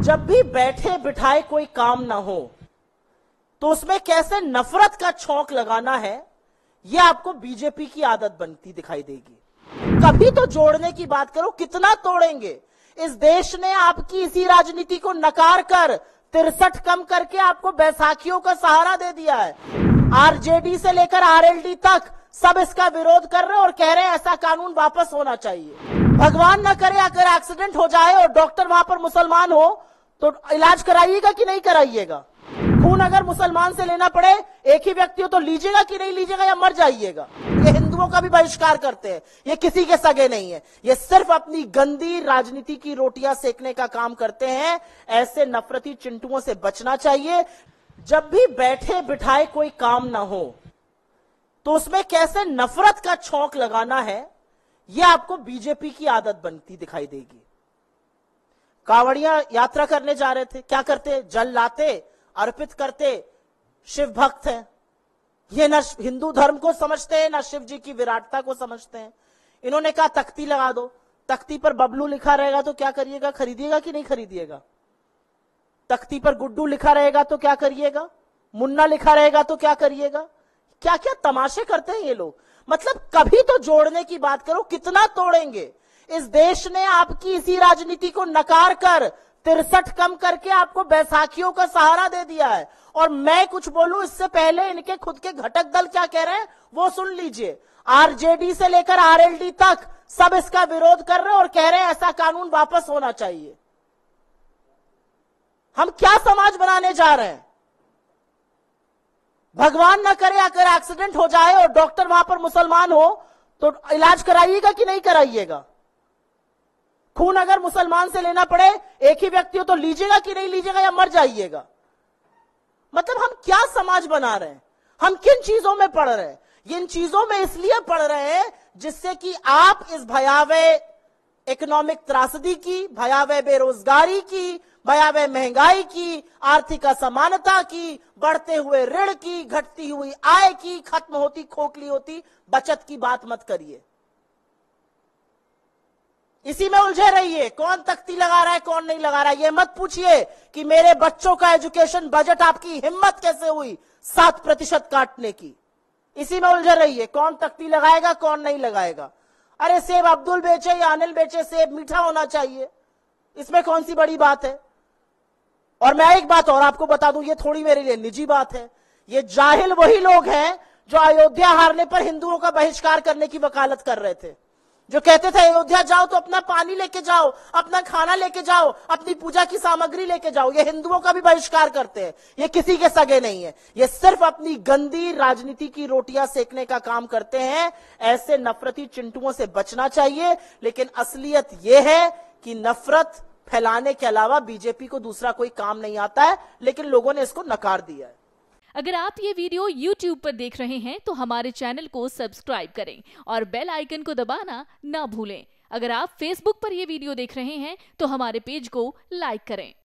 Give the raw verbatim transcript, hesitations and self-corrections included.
जब भी बैठे बिठाए कोई काम ना हो तो उसमें कैसे नफरत का छौंक लगाना है, यह आपको बीजेपी की आदत बनती दिखाई देगी। कभी तो जोड़ने की बात करो, कितना तोड़ेंगे। इस देश ने आपकी इसी राजनीति को नकार कर तिरसठ कम करके आपको बैसाखियों का सहारा दे दिया है। आरजेडी से लेकर आरएलडी तक सब इसका विरोध कर रहे हैं और कह रहे हैं ऐसा कानून वापस होना चाहिए। भगवान ना करे अगर एक्सीडेंट हो जाए और डॉक्टर वहां पर मुसलमान हो तो इलाज कराइएगा कि नहीं कराइएगा? खून अगर मुसलमान से लेना पड़े एक ही व्यक्ति हो तो लीजिएगा कि नहीं लीजिएगा, या मर जाइएगा? ये हिंदुओं का भी बहिष्कार करते हैं, ये किसी के सगे नहीं है, ये सिर्फ अपनी गंदी राजनीति की रोटियां सेकने का काम करते हैं। ऐसे नफरती चिंटुओं से बचना चाहिए। जब भी बैठे बिठाए कोई काम ना हो तो उसमें कैसे नफरत का छौंक लगाना है, यह आपको बीजेपी की आदत बनती दिखाई देगी। कांवड़िया यात्रा करने जा रहे थे, क्या करते? जल लाते, अर्पित करते, शिव भक्त हैं। ये ना हिंदू धर्म को समझते हैं ना शिव जी की विराटता को समझते हैं। इन्होंने कहा तख्ती लगा दो, तख्ती पर बबलू लिखा रहेगा तो क्या करिएगा? खरीदिएगा कि नहीं खरीदिएगा? तख्ती पर गुड्डू लिखा रहेगा तो क्या करिएगा? मुन्ना लिखा रहेगा तो क्या करिएगा? क्या क्या तमाशे करते हैं ये लोग। मतलब कभी तो जोड़ने की बात करो, कितना तोड़ेंगे। इस देश ने आपकी इसी राजनीति को नकार कर तिरसठ कम करके आपको बैसाखियों का सहारा दे दिया है। और मैं कुछ बोलूं इससे पहले इनके खुद के घटक दल क्या कह रहे हैं वो सुन लीजिए। आरजेडी से लेकर आरएलडी तक सब इसका विरोध कर रहे हैं और कह रहे हैं ऐसा कानून वापस होना चाहिए। हम क्या समाज बनाने जा रहे हैं? भगवान ना करे अगर एक्सीडेंट हो जाए और डॉक्टर वहां पर मुसलमान हो तो इलाज कराइएगा कि नहीं कराइएगा? खून अगर मुसलमान से लेना पड़े एक ही व्यक्ति हो तो लीजिएगा कि नहीं लीजिएगा, या मर जाइएगा? मतलब हम क्या समाज बना रहे हैं? हम किन चीजों में पढ़ रहे हैं? इन चीजों में इसलिए पढ़ रहे हैं जिससे कि आप इस भयावह इकोनॉमिक त्रासदी की, भयावह बेरोजगारी की, भयावह महंगाई की, आर्थिक असमानता की, बढ़ते हुए ऋण की, घटती हुई आय की, खत्म होती खोखली होती बचत की बात मत करिए। इसी में उलझे रहिए। कौन तख्ती लगा रहा है कौन नहीं लगा रहा है, ये मत पूछिए कि मेरे बच्चों का एजुकेशन बजट आपकी हिम्मत कैसे हुई सात प्रतिशत काटने की। इसी में उलझे रहिए, कौन तख्ती लगाएगा कौन नहीं लगाएगा। अरे सेब अब्दुल बेचे या अनिल बेचे, सेब मीठा होना चाहिए, इसमें कौन सी बड़ी बात है। और मैं एक बात और आपको बता दूं, ये थोड़ी मेरे लिए निजी बात है। ये जाहिल वही लोग हैं जो अयोध्या हारने पर हिंदुओं का बहिष्कार करने की वकालत कर रहे थे, जो कहते थे अयोध्या जाओ तो अपना पानी लेके जाओ, अपना खाना लेके जाओ, अपनी पूजा की सामग्री लेके जाओ। ये हिंदुओं का भी बहिष्कार करते हैं, ये किसी के सगे नहीं है, ये सिर्फ अपनी गंदी राजनीति की रोटियां सेकने का काम करते हैं। ऐसे नफरती चिंटुओं से बचना चाहिए। लेकिन असलियत यह है कि नफरत फैलाने के अलावा बीजेपी को दूसरा कोई काम नहीं आता है, लेकिन लोगों ने इसको नकार दिया है। अगर आप ये वीडियो यूट्यूब पर देख रहे हैं तो हमारे चैनल को सब्सक्राइब करें और बेल आइकन को दबाना ना भूलें। अगर आप फेसबुक पर ये वीडियो देख रहे हैं तो हमारे पेज को लाइक करें।